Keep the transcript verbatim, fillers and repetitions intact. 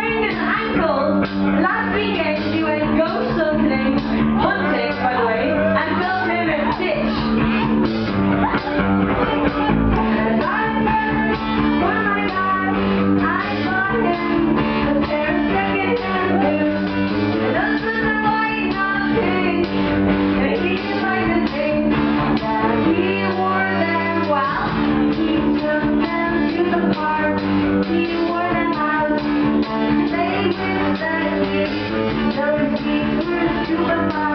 sprained his ankle. Last weekend she went ghost hunting, hunting by the way, and built him a ditch. And I said, oh my God, I bought him a pair of second-hand boots. And those were the white not pink. And he liked the things that he wore them well. He took them to the park. He wore them out and played with the kids. Those kids were super fun.